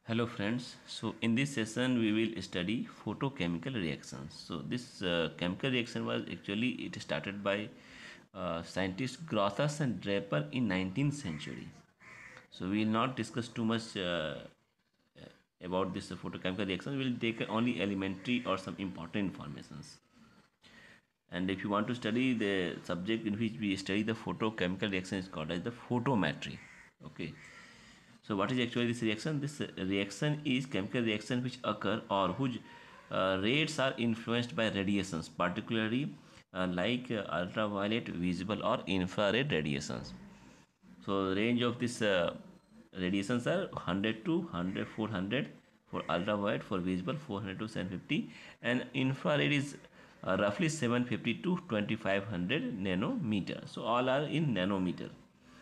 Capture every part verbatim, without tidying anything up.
Hello friends, so in this session we will study photochemical reactions. So this uh, chemical reaction was actually it started by uh, scientists Grothus and Draper in nineteenth century. So we will not discuss too much uh, about this uh, photochemical reaction. We will take only elementary or some important informations. And if you want to study the subject in which we study the photochemical reaction is called as the photometry. Okay. So what is actually this reaction? This uh, reaction is chemical reaction which occur or whose uh, rates are influenced by radiations, particularly uh, like uh, ultraviolet, visible or infrared radiations. So range of this uh, radiations are one hundred to one hundred, four hundred for ultraviolet, for visible four hundred to seven fifty, and infrared is uh, roughly seven fifty to twenty-five hundred nanometer. So all are in nanometer.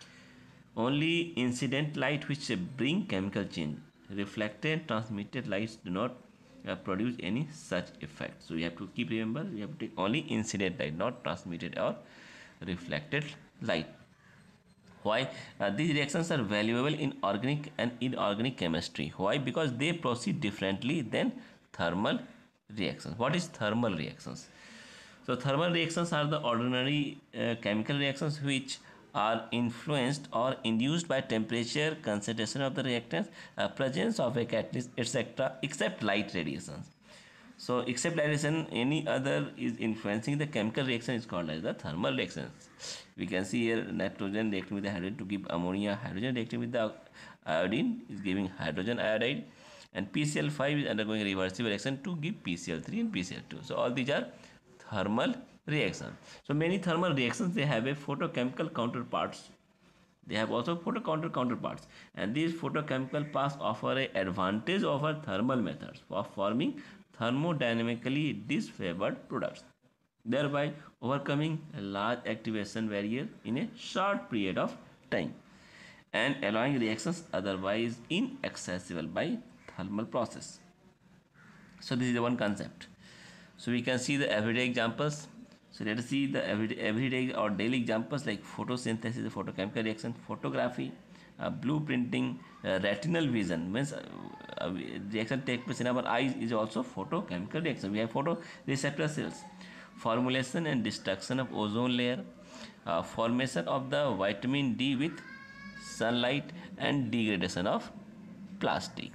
Only incident light which bring chemical change. Reflected transmitted lights do not uh, produce any such effect. So you have to keep remember you have to take only incident light, not transmitted or reflected light. Why? Uh, these reactions are valuable in organic and inorganic chemistry. Why? Because they proceed differently than thermal reactions. What is thermal reactions? So thermal reactions are the ordinary uh, chemical reactions which are influenced or induced by temperature, concentration of the reactants, uh, presence of a catalyst, et cetera, except light radiations. So except light radiation, any other is influencing the chemical reaction is called as the thermal reactions. We can see here nitrogen reacting with the hydrogen to give ammonia, hydrogen reacting with the iodine is giving hydrogen iodide, and P C l five is undergoing reversible reaction to give P C l three and P C l two. So all these are thermal reaction. So many thermal reactions they have a photochemical counterparts. They have also photocounter counterparts, and these photochemical paths offer a advantage over thermal methods for forming thermodynamically disfavored products, thereby overcoming a large activation barrier in a short period of time and allowing reactions otherwise inaccessible by thermal process. So this is the one concept. So we can see the everyday examples. So let us see the everyday, everyday or daily examples like photosynthesis, photochemical reaction, photography, uh, blueprinting, uh, retinal vision. Means uh, uh, reaction take place in our eyes is also photochemical reaction. We have photoreceptor cells, formulation and destruction of ozone layer, uh, formation of the vitamin D with sunlight, and degradation of plastic.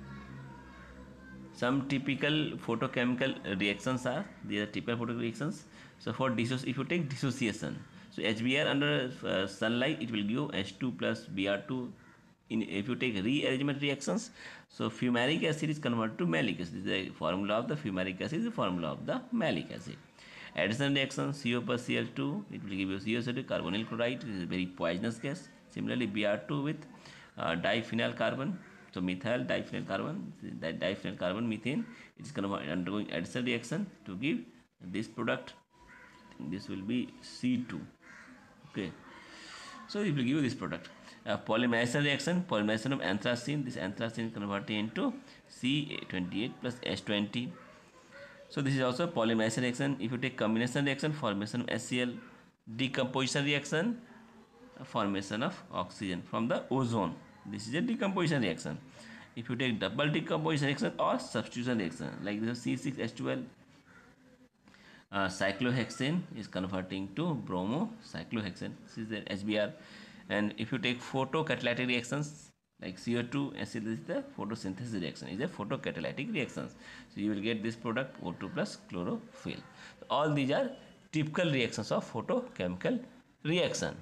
Some typical photochemical reactions are these are typical photochemical reactions. So for dissoci if you take dissociation, so H B r under uh, sunlight it will give H two plus B r two. In if you take rearrangement reactions, so fumaric acid is converted to malic acid. This is the formula of the fumaric acid is the formula of the malic acid. Addition reaction C O plus C l two, it will give you C O two carbonyl chloride. This is a very poisonous gas. Similarly B r two with uh, diphenyl carbon. So methyl diphenyl carbon, that diphenyl carbon methane, it is undergoing addition reaction to give this product. I think this will be C two. Okay, so it will give you this product. Uh, polymerization reaction, polymerization of anthracene. This anthracene converted into C twenty-eight plus H twenty. So this is also polymerization reaction. If you take combination reaction, formation of HCl, decomposition reaction, formation of oxygen from the ozone. This is a decomposition reaction. If you take double decomposition reaction or substitution reaction, like this C six H twelve, uh, cyclohexane is converting to bromo cyclohexane. This is the H B r. And if you take photocatalytic reactions like C O two, this is the photosynthesis reaction. Is a photocatalytic reactions. So you will get this product O two plus chlorophyll. So all these are typical reactions of photochemical reaction.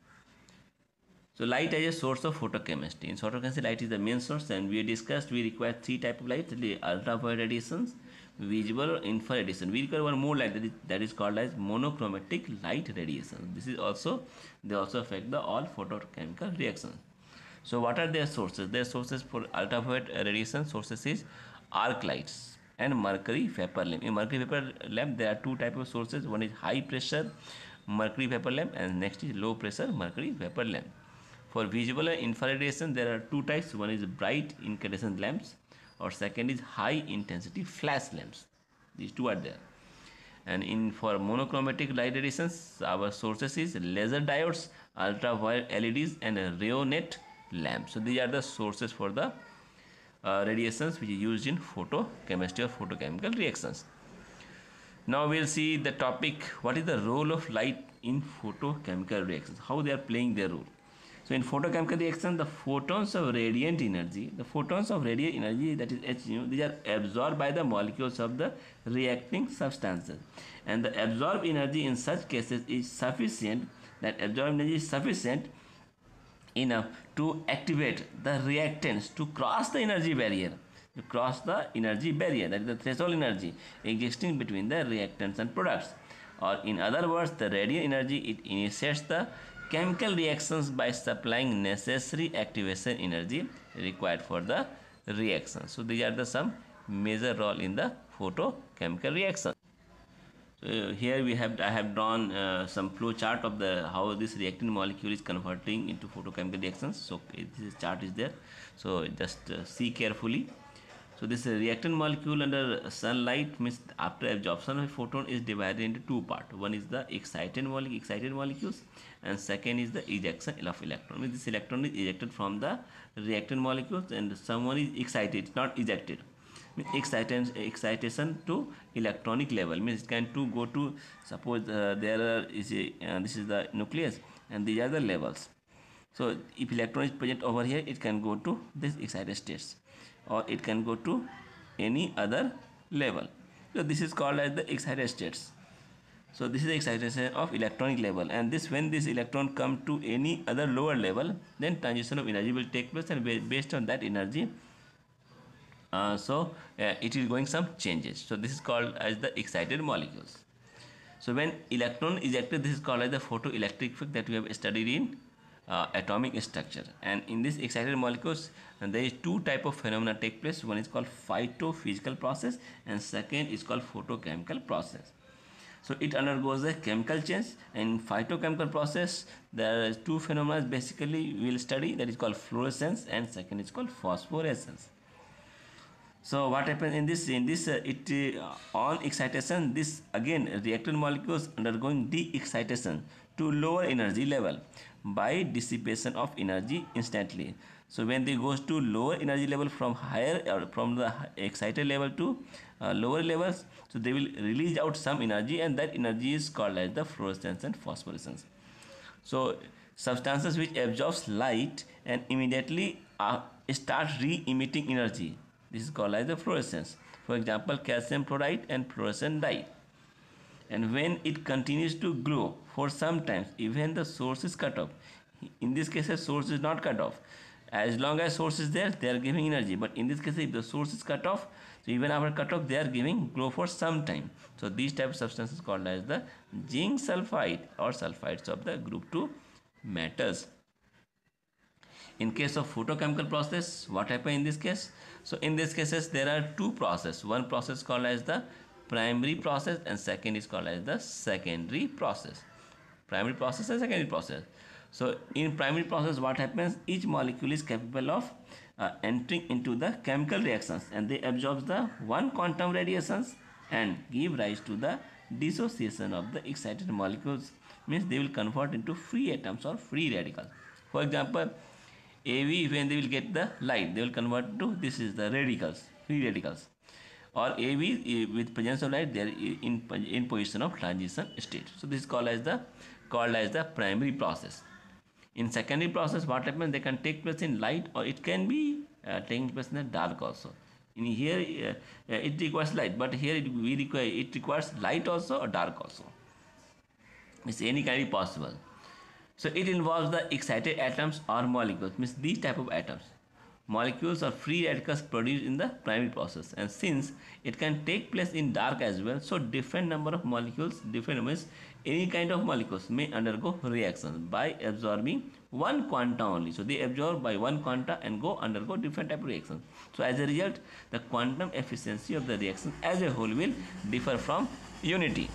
So light as a source of photochemistry. In photochemistry, light is the main source, and we discussed we require three type of light: the ultraviolet radiations, visible or infrared radiation. We require one more light that is, that is called as monochromatic light radiation. This is also they also affect the all photochemical reactions. So what are their sources? Their sources for ultraviolet radiation sources is arc lights and mercury vapor lamp. In mercury vapor lamp, there are two type of sources. One is high pressure mercury vapor lamp, and next is low pressure mercury vapor lamp. For visible and infrared radiation, there are two types. One is bright incandescent lamps, or second is high intensity flash lamps. These two are there. And in for monochromatic light radiations, our sources is laser diodes, ultraviolet L E Ds, and rheonet lamps. So these are the sources for the uh, radiations which is used in photochemistry or photochemical reactions. Now we'll see the topic, what is the role of light in photochemical reactions, how they are playing their role. So in photochemical reaction, the photons of radiant energy, the photons of radiant energy, that is H nu, these are absorbed by the molecules of the reacting substances, and the absorbed energy in such cases is sufficient, that absorbed energy is sufficient enough to activate the reactants to cross the energy barrier, to cross the energy barrier, that is the threshold energy existing between the reactants and products. Or in other words, the radiant energy, it initiates the chemical reactions by supplying necessary activation energy required for the reaction. So these are the some major role in the photochemical reaction. So here we have I have drawn uh, some flow chart of the how this reactant molecule is converting into photochemical reactions. So this chart is there. So just uh, see carefully. So this uh, reactant molecule under sunlight means after absorption of photon is divided into two parts. One is the excited molecule, excited molecules, and second is the ejection of electron. Means this electron is ejected from the reactant molecules, and someone is excited, not ejected. Excitation, excitation to electronic level means it can to go to, suppose uh, there are is a uh, this is the nucleus and these are the levels. So if electron is present over here, it can go to this excited states, or it can go to any other level. So this is called as the excited states. So this is the excitation of electronic level, and this when this electron come to any other lower level, then transition of energy will take place, and based on that energy, Uh, so uh, it is going some changes. So this is called as the excited molecules. So when electron ejected, this is called as the photoelectric effect that we have studied in uh, atomic structure. And in this excited molecules, and there is two type of phenomena take place. One is called phytophysical process, and second is called photochemical process. So it undergoes a chemical change, and in phytochemical process there are two phenomena basically we will study, that is called fluorescence, and second is called phosphorescence. So what happens in this in this uh, it uh, on excitation, this again reactant molecules undergoing de-excitation to lower energy level by dissipation of energy instantly. So when they goes to lower energy level from higher or from the excited level to uh, lower levels, so they will release out some energy, and that energy is called as the fluorescence and phosphorescence. So substances which absorbs light and immediately uh, start re-emitting energy, this is called as the fluorescence. For example, calcium chloride and fluorescent dye. And when it continues to glow for some time, even the source is cut off. In this case, the source is not cut off. As long as source is there, they are giving energy. But in this case, if the source is cut off, so even after cut off, they are giving glow for some time. So these type of substances called as the zinc sulfide or sulfides of the group two metals. In case of photochemical process, what happens in this case? So in this cases, there are two processes. One process called as the primary process, and second is called as the secondary process. Primary process and secondary process. So in primary process, what happens? Each molecule is capable of uh, entering into the chemical reactions, and they absorb the one quantum radiations and give rise to the dissociation of the excited molecules. Means they will convert into free atoms or free radicals. For example, A V, when they will get the light, they will convert to, this is the radicals, free radicals. Or A V with presence of light, they are in, in position of transition state. So this is called as the called as the primary process. In secondary process, what happens? They can take place in light, or it can be uh, taking place in the dark also. In here, uh, it requires light, but here it, we require it requires light also or dark also. It's any kind of possible. So it involves the excited atoms or molecules, means these type of atoms. Molecules or free radicals produced in the primary process, and since it can take place in dark as well, so different number of molecules, different means any kind of molecules may undergo reactions by absorbing one quanta only. So they absorb by one quanta and go undergo different type of reactions. So as a result, the quantum efficiency of the reaction as a whole will differ from unity.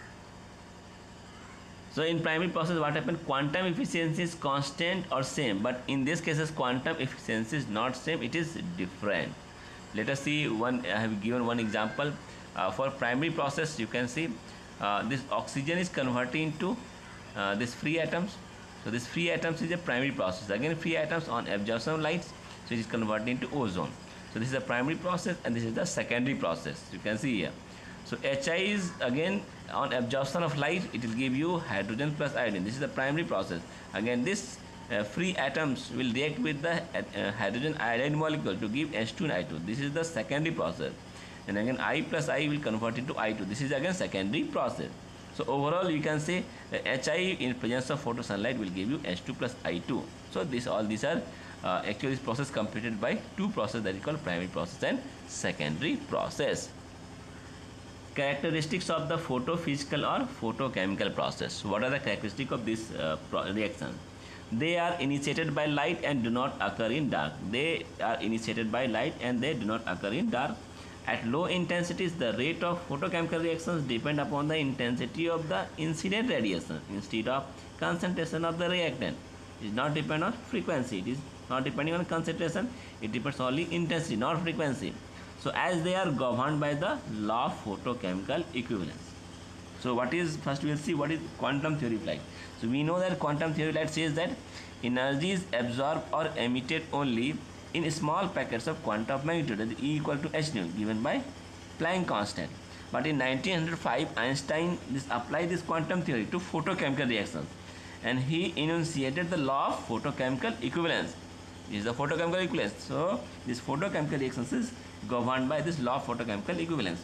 So in primary process, what happens? Quantum efficiency is constant or same, but in this cases quantum efficiency is not same, it is different. Let us see one. I have given one example. Uh, for primary process, you can see uh, this oxygen is converting to uh, this free atoms. So this free atoms is a primary process. Again, free atoms on absorption of lights, so it is converting to ozone. So this is the primary process and this is the secondary process. You can see here. So H I is again on absorption of light, it will give you hydrogen plus iodine. This is the primary process. Again this uh, free atoms will react with the uh, hydrogen iodine molecule to give H two and I two. This is the secondary process. And again I plus I will convert into I two. This is again secondary process. So overall you can say uh, H I in presence of photo sunlight will give you H two plus I two. So this all these are uh, actually this process completed by two processes, that is called primary process and secondary process. Characteristics of the photophysical or photochemical process. What are the characteristics of this uh, reaction? They are initiated by light and do not occur in dark. They are initiated by light and they do not occur in dark. At low intensities, the rate of photochemical reactions depend upon the intensity of the incident radiation instead of concentration of the reactant. It is not depend on frequency. It is not depending on concentration. It depends only intensity, not frequency. So as they are governed by the law of photochemical equivalence. So what is, first we will see what is quantum theory of light. So we know that quantum theory of light says that energy is absorbed or emitted only in small packets of quantum of magnitude, that is E equal to h nu, given by Planck constant. But in nineteen oh five, Einstein this applied this quantum theory to photochemical reactions, and he enunciated the law of photochemical equivalence. This is the photochemical equivalence. So this photochemical reactions is governed by this law of photochemical equivalence.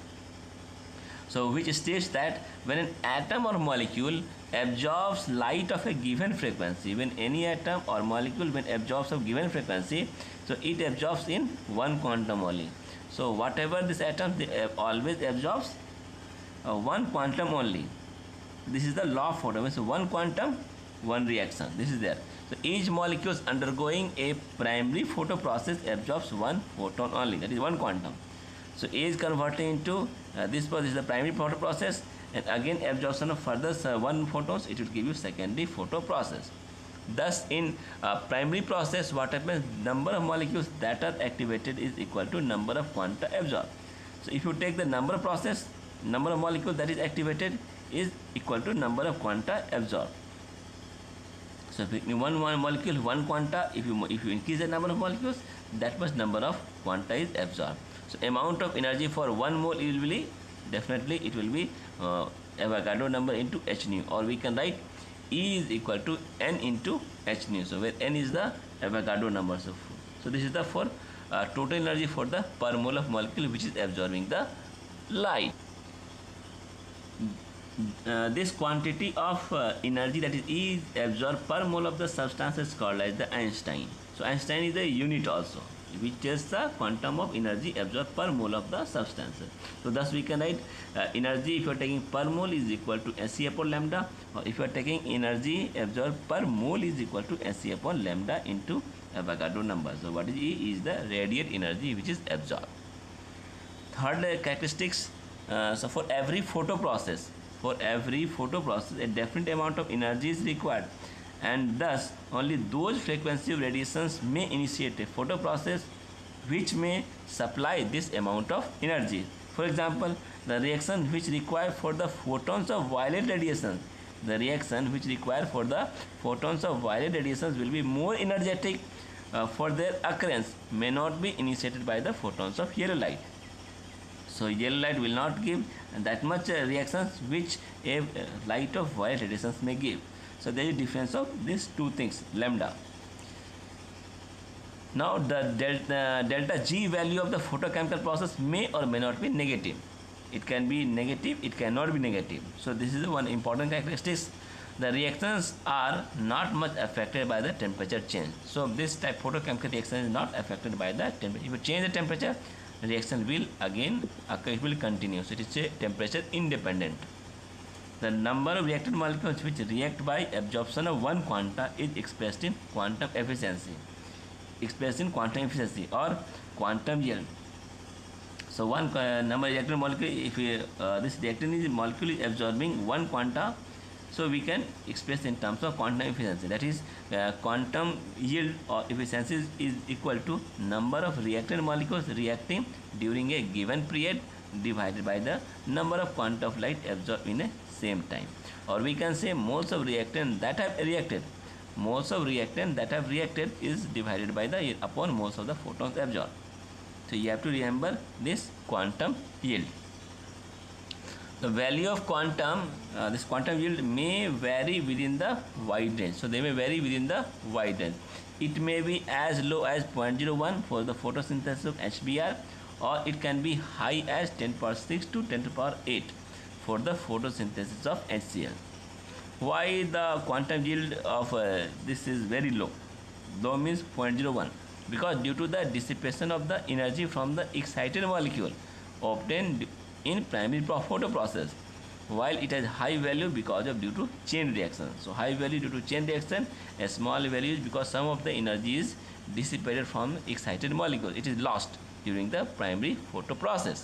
So which states that when an atom or molecule absorbs light of a given frequency, when any atom or molecule when absorbs a given frequency, so it absorbs in one quantum only. So whatever this atom, they always absorbs uh, one quantum only. This is the law of photochemical. So one quantum, one reaction. This is there. So each molecule undergoing a primary photo process absorbs one photon only, that is one quantum. So A is converting into uh, this process is the primary photo process, and again absorption of further uh, one photons, it will give you secondary photo process. Thus in uh, primary process, what happens, number of molecules that are activated is equal to number of quanta absorbed. So if you take the number of process, number of molecules that is activated is equal to number of quanta absorbed. So if you one, one molecule, one quanta, if you if you increase the number of molecules, that much number of quanta is absorbed. So amount of energy for one mole will be definitely it will be uh, Avogadro number into h nu, or we can write E is equal to n into h nu. So where n is the Avogadro number. So, so this is the for uh, total energy for the per mole of molecule which is absorbing the light. Uh, this quantity of uh, energy, that is E, is absorbed per mole of the substance is called as the Einstein. So Einstein is a unit also, which is the quantum of energy absorbed per mole of the substance. So thus we can write uh, energy if you are taking per mole is equal to Sc upon lambda, or if you are taking energy absorbed per mole is equal to Sc upon lambda into Avogadro number. So what is E? Is the radiant energy which is absorbed. Third uh, characteristics, uh, so for every photo process, for every photo process a definite amount of energy is required, and thus only those frequency of radiations may initiate a photo process which may supply this amount of energy. For example, the reaction which require for the photons of violet radiation, the reaction which require for the photons of violet radiations will be more energetic uh, for their occurrence may not be initiated by the photons of yellow light. So yellow light will not give that much uh, reactions which a uh, light of violet radiations may give. So there is difference of these two things, lambda. Now the delta, delta G value of the photochemical process may or may not be negative. It can be negative, it cannot be negative. So this is one important characteristics. The reactions are not much affected by the temperature change. So this type photochemical reaction is not affected by the temperature. If you change the temperature, reaction will again occur, it will continue. So it is a temperature independent. The number of reactant molecules which react by absorption of one quanta is expressed in quantum efficiency, expressed in quantum efficiency or quantum yield. So one uh, number of reactant molecule, if we, uh, this reactant is molecule is absorbing one quanta, so we can express in terms of quantum efficiency. That is uh, quantum yield or efficiency is, is equal to number of reactant molecules reacting during a given period divided by the number of quanta of light absorbed in a same time. Or we can say moles of reactant that have reacted. Moles of reactant that have reacted is divided by the upon moles of the photons absorbed. So you have to remember this quantum yield. The value of quantum, uh, this quantum yield may vary within the wide range. So they may vary within the wide range. It may be as low as zero point zero one for the photosynthesis of H B r, or it can be high as ten to the power six to ten to the power eight for the photosynthesis of H C l. Why the quantum yield of uh, this is very low? Low means zero point zero one, because due to the dissipation of the energy from the excited molecule obtained in primary photo process, while it has high value because of due to chain reaction. So high value due to chain reaction, a small value is because some of the energy is dissipated from excited molecule. It is lost during the primary photo process.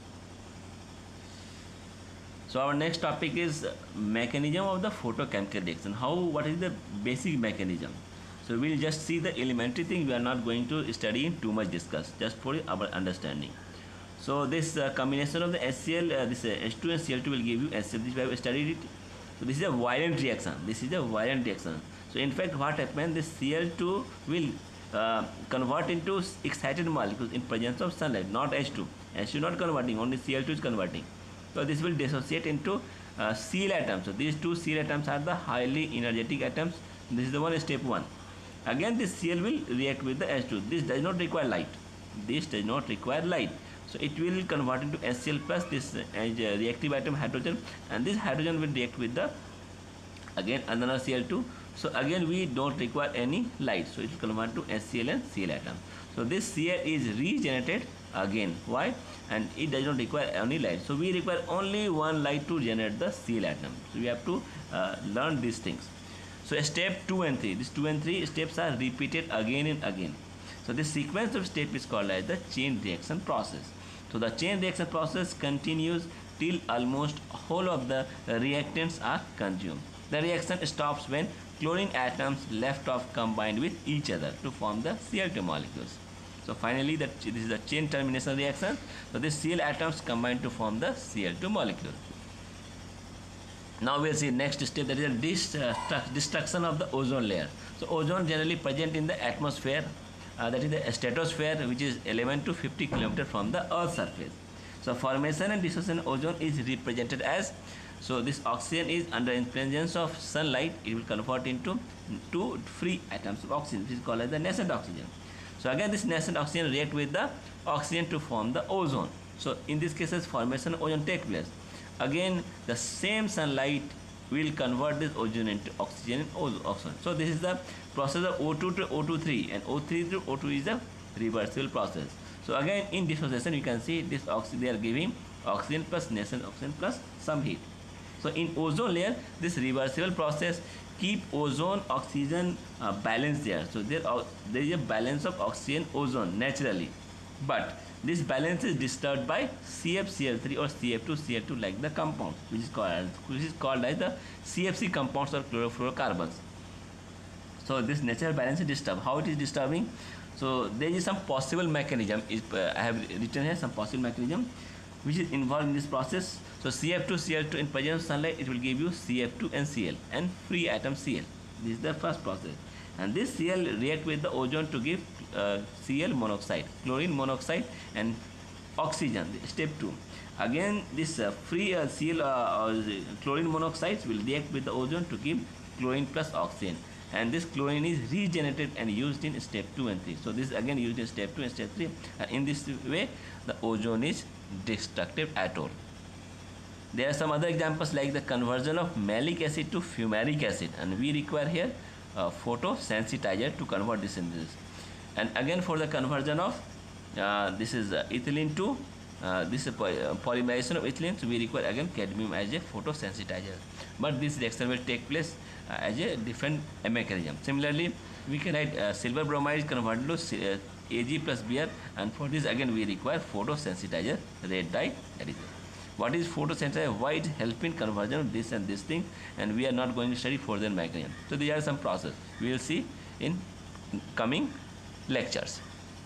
So our next topic is mechanism of the photochemical reaction. How, what is the basic mechanism? So we'll just see the elementary thing. We are not going to study in too much discuss, just for our understanding. So this uh, combination of the H C l, uh, this uh, H two and C l two will give you H C l. This we have studied it. So this is a violent reaction. This is a violent reaction. So in fact, what happens? This C l two will uh, convert into excited molecules in presence of sunlight, not H two. H two not converting, only C l two is converting. So this will dissociate into uh, Cl atoms. So these two Cl atoms are the highly energetic atoms. This is the one step one. Again, this Cl will react with the H two. This does not require light. This does not require light. So it will convert into H C l plus this uh, reactive atom hydrogen, and this hydrogen will react with the again another C l two. So again we don't require any light. So it will convert to H C l and Cl atom. So this Cl is regenerated again. Why? And it does not require any light. So we require only one light to generate the Cl atom. So we have to uh, learn these things. So step two and three. These two and three steps are repeated again and again. So this sequence of step is called as the chain reaction process. So the chain reaction process continues till almost whole of the reactants are consumed. The reaction stops when chlorine atoms left off combined with each other to form the C l two molecules. So finally, that this is the chain termination reaction. So these Cl atoms combine to form the C l two molecule. Now we'll see next step, that is the destruction of the ozone layer. So ozone generally present in the atmosphere. Uh, that is the stratosphere, which is eleven to fifty kilometers from the Earth's surface. So formation and dissociation of ozone is represented as, so this oxygen is under influence of sunlight, it will convert into two free atoms of oxygen, which is called as the nascent oxygen. So again this nascent oxygen react with the oxygen to form the ozone. So in this cases formation of ozone take place. Again the same sunlight will convert this ozone into oxygen and oxygen. So this is the process of O two to O two three, and O three to O two is a reversible process. So again in dissociation you can see this oxygen, they are giving oxygen plus nascent oxygen plus some heat. So in ozone layer this reversible process keep ozone oxygen uh, balance there. So there, uh, there is a balance of oxygen ozone naturally, but this balance is disturbed by C f C l three or C f two C l two like the compound, which is called which is called as the C f C compounds or chlorofluorocarbons. So this natural balance is disturbed. How it is disturbing? So there is some possible mechanism. Is uh, I have written here some possible mechanism which is involved in this process. So C f two C l two in presence of sunlight, it will give you C f two and Cl and free atom Cl. This is the first process, and this Cl react with the ozone to give uh, Cl monoxide, chlorine monoxide and oxygen. Step two. Again this uh, free uh, Cl uh, chlorine monoxides will react with the ozone to give chlorine plus oxygen, and this chlorine is regenerated and used in step two and three. So this is again used in step two and step three, and in this way the ozone is destructive at all. There are some other examples like the conversion of malic acid to fumaric acid, and we require here uh, photosensitizer to convert this into this. And again for the conversion of uh, this is uh, ethylene to uh, this uh, polymerization of ethylene, so we require again cadmium as a photosensitizer, but this reaction will take place uh, as a different mechanism. Similarly we can write uh, silver bromide is converted to uh, Ag plus Br, and for this again we require photosensitizer red dye addition. What is photosensitizer? Why it help in conversion of this and this thing, and we are not going to study further mechanism. So these are some process we will see in coming lectures.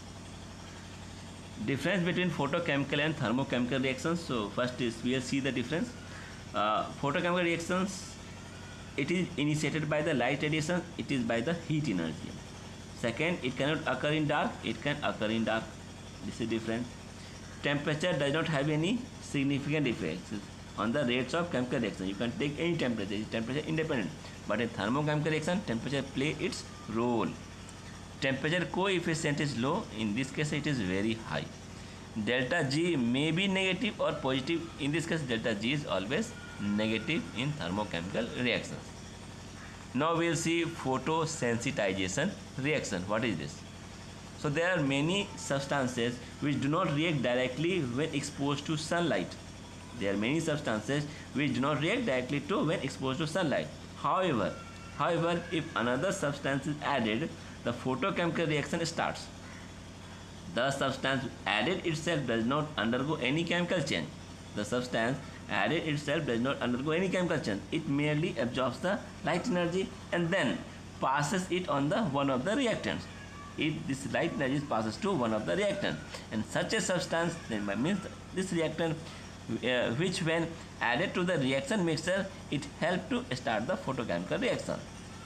Difference between photochemical and thermochemical reactions. So first is we will see the difference. Uh, photochemical reactions, it is initiated by the light radiation, it is by the heat energy. Second, it cannot occur in dark, it can occur in dark. This is different. Temperature does not have any significant effects on the rates of chemical reaction. You can take any temperature, it's temperature independent. But in thermochemical reaction, temperature play its role. Temperature coefficient is low. In this case, it is very high. Delta G may be negative or positive. In this case, delta G is always negative in thermochemical reactions. Now we will see photosensitization reaction. What is this? So there are many substances which do not react directly when exposed to sunlight. There are many substances which do not react directly to when exposed to sunlight. However, however, if another substance is added, the photochemical reaction starts. The substance added itself does not undergo any chemical change. The substance added itself does not undergo any chemical change. It merely absorbs the light energy and then passes it on the one of the reactants. If this light energy passes to one of the reactants, and such a substance then means this reactant uh, which when added to the reaction mixture, it helps to start the photochemical reaction.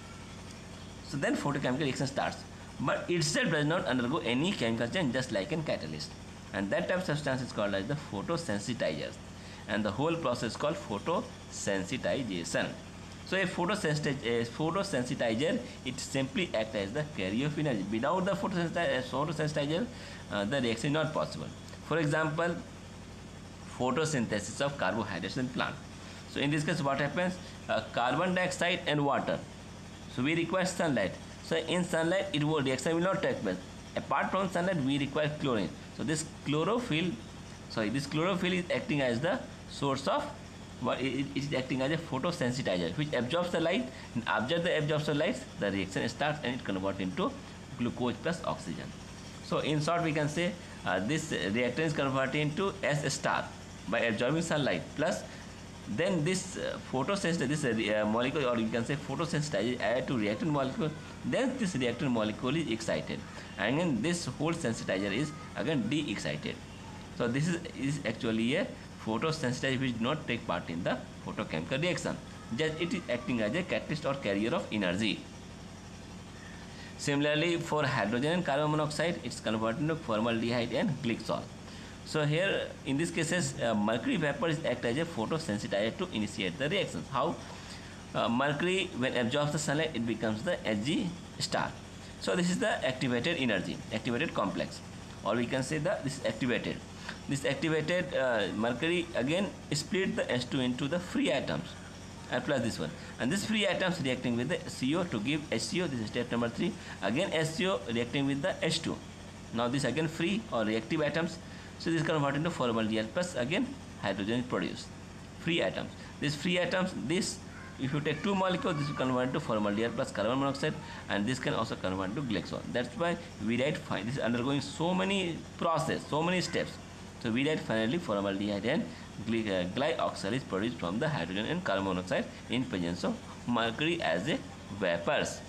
So then photochemical reaction starts, but itself does not undergo any chemical change, just like a catalyst, and that type of substance is called as the photosensitizers, and the whole process is called photosensitization. So a photosensitizer, a photosensitizer, it simply acts as the carrier of energy. Without the photosensitizer, photosensitizer uh, the reaction is not possible. For example, photosynthesis of carbohydrates in plant. So in this case, what happens? Uh, carbon dioxide and water. So we require sunlight. So in sunlight, it will reaction will not take place. Apart from sunlight, we require chlorine. So this chlorophyll, sorry, this chlorophyll is acting as the source of, what it is acting as a photosensitizer, which absorbs the light, and after the absorption light, the reaction starts and it converts into glucose plus oxygen. So in short, we can say uh, this reactant is converted into S star by absorbing sunlight, plus then this uh, photosensitizer, this uh, molecule, or you can say photosensitizer added to reactant molecule, then this reactant molecule is excited, and then this whole sensitizer is again de-excited. So this is, is actually a photosensitizer which do not take part in the photochemical reaction. Just it is acting as a catalyst or carrier of energy. Similarly, for hydrogen and carbon monoxide, it's converted into formaldehyde and glycol. So here, in these cases, uh, mercury vapor is act as a photosensitizer to initiate the reactions. How? Uh, mercury, when absorbs the sunlight, it becomes the Hg star. So this is the activated energy, activated complex, or we can say that this is activated. This activated uh, mercury again split the H two into the free atoms, and plus this one, and this free atoms reacting with the C O to give H C O. This is step number three. Again H C O reacting with the H two. Now this again free or reactive atoms. So this is converted into formaldehyde, plus again hydrogen is produced. Free atoms. These free atoms, this, if you take two molecules, this will convert to formaldehyde plus carbon monoxide, and this can also convert to glycol. That's why we write fine. This is undergoing so many process, so many steps. So we write finally formaldehyde and glyoxal is produced from the hydrogen and carbon monoxide in presence of mercury as a vapors.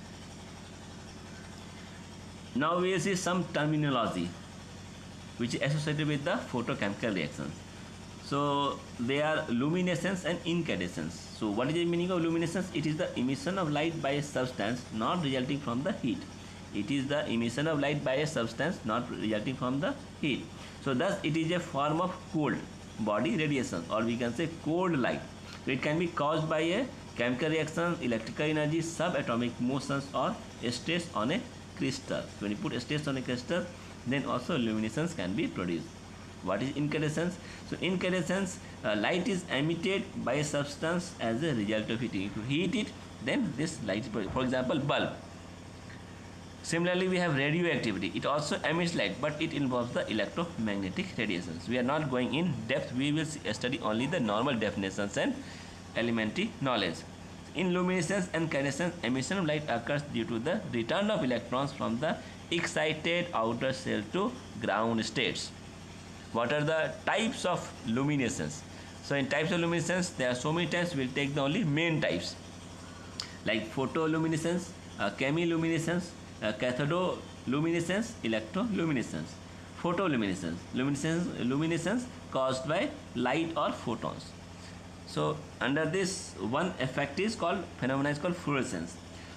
Now we will see some terminology which is associated with the photochemical reactions. So they are luminescence and incandescence. So what is the meaning of luminescence? It is the emission of light by a substance not resulting from the heat. It is the emission of light by a substance not resulting from the heat. So thus it is a form of cold body radiation, or we can say cold light. So it can be caused by a chemical reaction, electrical energy, subatomic motions, or stress on a crystal. So when you put stress on a crystal, then also luminescence can be produced. What is incandescence? So incandescence, uh, light is emitted by a substance as a result of heating. If you heat it, then this light is produced. For example, bulb. Similarly, we have radioactivity. It also emits light, but it involves the electromagnetic radiations. We are not going in depth. We will study only the normal definitions and elementary knowledge. In luminescence and incandescence, emission of light occurs due to the return of electrons from the excited outer shell to ground states. What are the types of luminescence? So in types of luminescence, there are so many types. We will take the only main types, like photoluminescence, uh, chemiluminescence, uh, cathodoluminescence, electroluminescence. Photoluminescence, luminescence, luminescence caused by light or photons. So under this, one effect is called, phenomena is called fluorescence.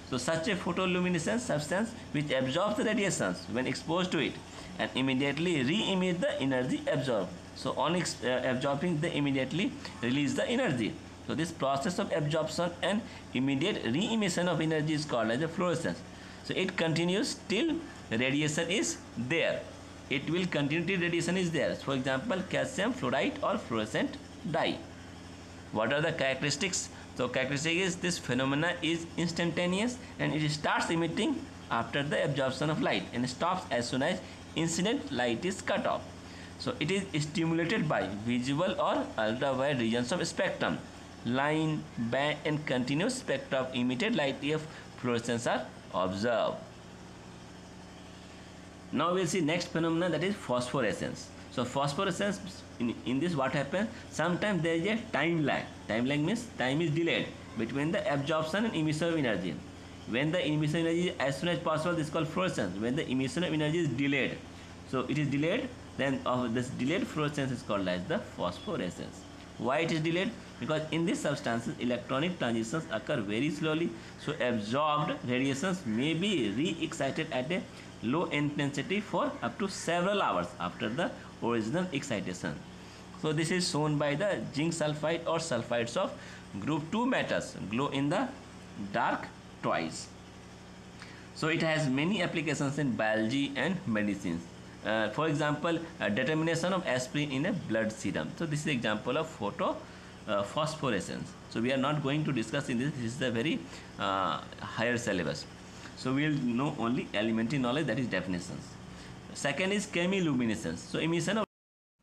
So such a photoluminescent substance which absorbs the radiations when exposed to it and immediately re-emit the energy absorbed. So on ex- uh, absorbing, they immediately release the energy. So this process of absorption and immediate re-emission of energy is called as a fluorescence. So it continues till radiation is there. It will continue till radiation is there. For example, calcium fluoride or fluorescent dye. What are the characteristics? So characteristic is this phenomena is instantaneous and it starts emitting after the absorption of light and stops as soon as incident light is cut off. So it is stimulated by visible or ultraviolet regions of spectrum. Line, band and continuous spectra of emitted light of fluorescence are observed. Now we will see next phenomenon, that is phosphorescence. So phosphorescence, in, in this what happens? Sometimes there is a time lag. Time lag means time is delayed between the absorption and emission of energy. When the emission energy is as soon as possible, this is called fluorescence. When the emission of energy is delayed, so it is delayed, then of this delayed fluorescence is called as the phosphorescence. Why it is delayed? Because in these substances electronic transitions occur very slowly, so absorbed radiations may be re-excited at a low intensity for up to several hours after the original excitation. So this is shown by the zinc sulfide or sulfides of group two metals glow in the dark twice. So it has many applications in biology and medicine. Uh, for example, uh, determination of aspirin in a blood serum. So this is an example of photo uh, phosphorescence. So we are not going to discuss in this. This is a very uh, higher syllabus. So we will know only elementary knowledge, that is definitions. Second is chemiluminescence. So emission of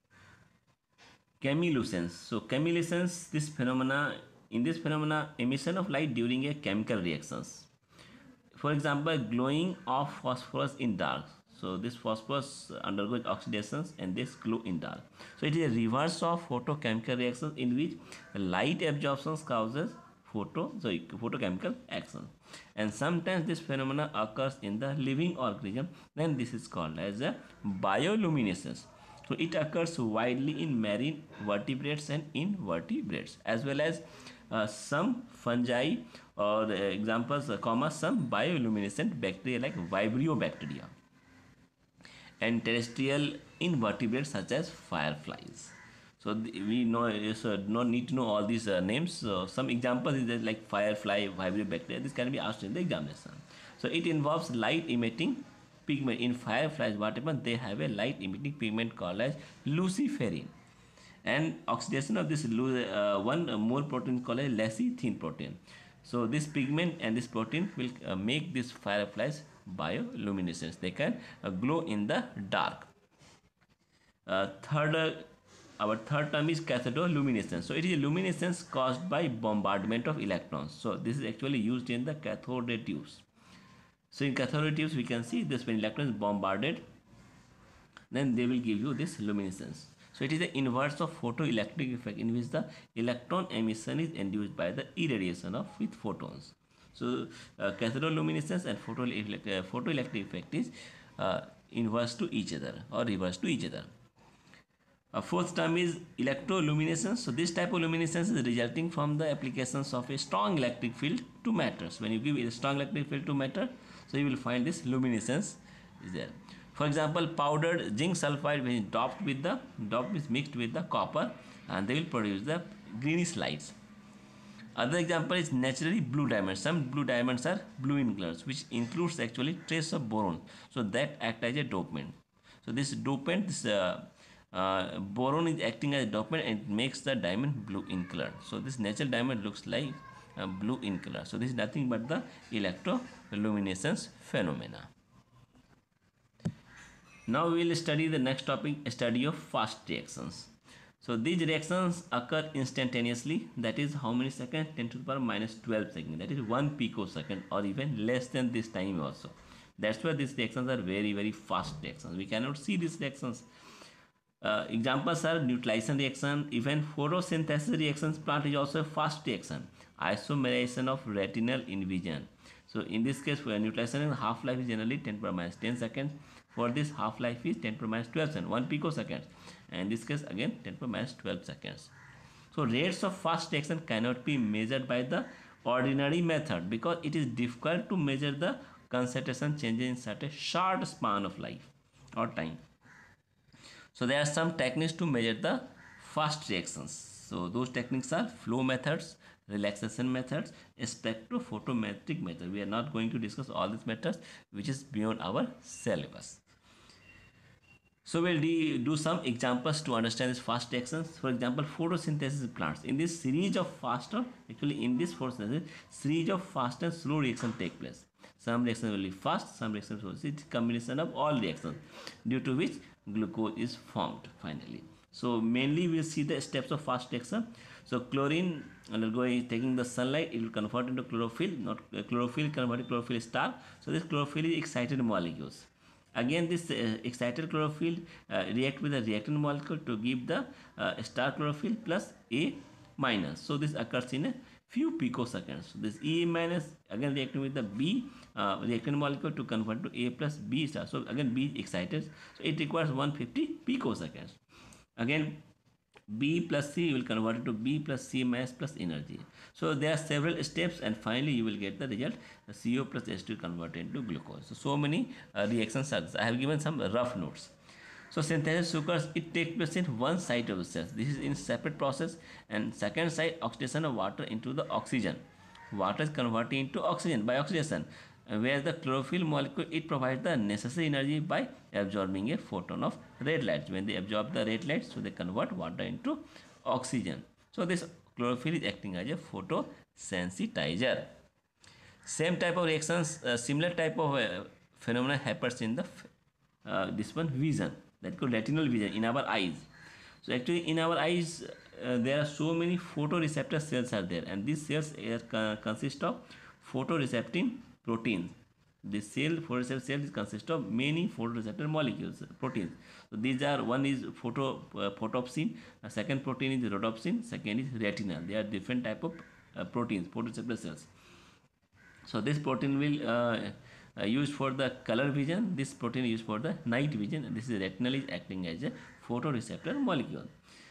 chemiluminescence. So chemiluminescence, this phenomena, in this phenomena, emission of light during a chemical reactions. For example, glowing of phosphorus in dark. So this phosphorus undergoes oxidations and this glow in dark. So it is a reverse of photochemical reactions in which light absorption causes photo, sorry, photochemical action. And sometimes this phenomena occurs in the living organism, then this is called as a bioluminescence. So it occurs widely in marine vertebrates and invertebrates, as well as uh, some fungi or uh, examples, uh, comma, some bioluminescent bacteria like Vibrio bacteria, and terrestrial invertebrates such as fireflies. So we know, so no need to know all these uh, names. So some examples is like firefly, Vibrio bacteria. This can be asked in the examination. So it involves light emitting pigment. In fireflies, what happens? They have a light emitting pigment called as luciferin, and oxidation of this uh, one more protein called as lecithin protein. So this pigment and this protein will uh, make these fireflies bioluminescence. They can uh, glow in the dark. Uh, third, uh, our third term is cathodoluminescence. So it is a luminescence caused by bombardment of electrons. So this is actually used in the cathode ray tubes. So in cathode ray tubes, we can see this when electrons bombarded, then they will give you this luminescence. So it is the inverse of photoelectric effect, in which the electron emission is induced by the irradiation of with photons. So uh, cathodoluminescence and photoelectric, uh, photoelectric effect is uh, inverse to each other or reverse to each other. A fourth term is electroluminescence. So this type of luminescence is resulting from the applications of a strong electric field to matters. When you give a strong electric field to matter, so you will find this luminescence is there. For example, powdered zinc sulfide when doped with the doped is mixed with the copper, and they will produce the greenish lights. Other example is naturally blue diamonds. Some blue diamonds are blue in colors, which includes actually trace of boron. So that act as a dopant. So this dopant, this uh, uh, boron is acting as a dopant and it makes the diamond blue in color. So this natural diamond looks like uh, blue in color. So this is nothing but the electroluminescence phenomena. Now we will study the next topic, study of fast reactions. So these reactions occur instantaneously, that is how many seconds? ten to the power minus twelve seconds, that is one picosecond or even less than this time also. That's why these reactions are very very fast reactions. We cannot see these reactions. Uh, examples are neutralization reaction, even photosynthesis reactions plant is also a fast reaction. Isomerization of retinal invasion. So in this case, for neutralization, half-life is generally ten to the power minus ten seconds. For this, half-life is ten to the power minus twelve seconds, one picosecond. And in this case, again ten to the power minus twelve seconds. So rates of fast reaction cannot be measured by the ordinary method because it is difficult to measure the concentration changes in such a short span of life or time. So there are some techniques to measure the fast reactions. So those techniques are flow methods, relaxation methods, spectrophotometric method. We are not going to discuss all these methods which is beyond our syllabus. So we'll do some examples to understand these fast reactions. For example, photosynthesis plants. In this series of fast, or actually in this photosynthesis, series of fast and slow reactions take place. Some reactions will be fast, some reactions will be it's a combination of all reactions, due to which glucose is formed finally. So mainly we'll see the steps of fast reaction. So chlorine undergoing taking the sunlight, it will convert into chlorophyll, not uh, chlorophyll converted chlorophyll star. So this chlorophyll is excited molecules. Again, this uh, excited chlorophyll uh, react with the reactant molecule to give the uh, star chlorophyll plus A minus. So this occurs in a few picoseconds. So this E minus again reacting with the B uh, reactant molecule to convert to A plus B star. So again B is excited. So it requires one hundred fifty picoseconds. Again B plus C will convert it to B plus C minus plus energy. So there are several steps and finally you will get the result, the C O plus H two converted into glucose. So, so many uh, reactions are there. I have given some rough notes. So synthesis occurs, it takes place in one site of the cells. This is in separate process, and second site oxidation of water into the oxygen. Water is converted into oxygen by oxidation, where the chlorophyll molecule it provides the necessary energy by absorbing a photon of red light. When they absorb the red light, so they convert water into oxygen. So this chlorophyll is acting as a photosensitizer. Same type of reactions, uh, similar type of uh, phenomena happens in the uh, this one vision, that called retinal vision in our eyes. So actually in our eyes uh, there are so many photoreceptor cells are there, and these cells are, consist of photorecepting proteins. The cell photoreceptor cells consist of many photoreceptor molecules, proteins. So these are, one is photo uh, photopsin, uh, second protein is rhodopsin, second is retinal. They are different type of uh, proteins, photoreceptor cells. So this protein will uh, uh, used for the color vision, this protein is used for the night vision, and this is retinal is acting as a photoreceptor molecule.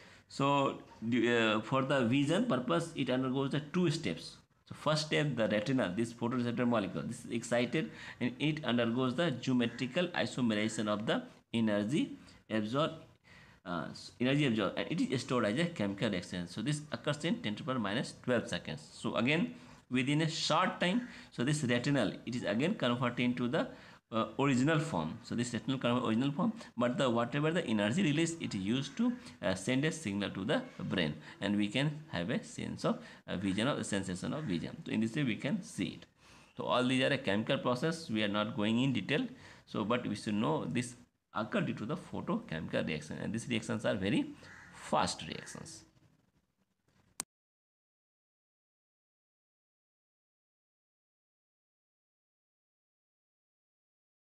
So uh, for the vision purpose it undergoes the two steps. So first step, the retina, this photoreceptor molecule, this is excited and it undergoes the geometrical isomerization of the energy absorbed, uh, energy absorbed, and it is stored as a chemical reaction. So this occurs in ten to the power minus twelve seconds. So again within a short time, so this retinal it is again converted into the uh, original form. So this retinal convert original form, but the whatever the energy release it is used to uh, send a signal to the brain, and we can have a sense of uh, vision or sensation of vision. So in this way we can see it. So all these are a chemical process, we are not going in detail. So but we should know this occur due to the photochemical reaction, and these reactions are very fast reactions.